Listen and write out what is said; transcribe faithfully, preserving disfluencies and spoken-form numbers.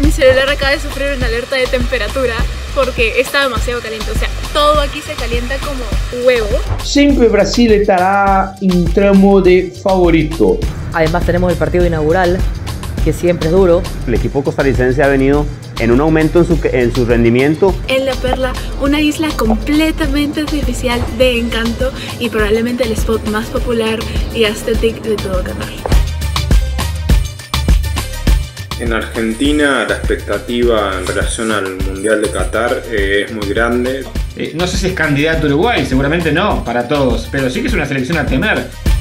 mi celular acaba de sufrir una alerta de temperatura porque está demasiado caliente, o sea, todo aquí se calienta como huevo. Siempre Brasil estará en tramo de favorito. Además tenemos el partido inaugural, que siempre es duro. El equipo costarricense ha venido en un aumento en su, en su rendimiento. En La Perla, una isla completamente artificial de encanto y probablemente el spot más popular y estético de todo Qatar. En Argentina la expectativa en relación al Mundial de Qatar eh, es muy grande. Eh, no sé si es candidato Uruguay, seguramente no, para todos, pero sí que es una selección a temer.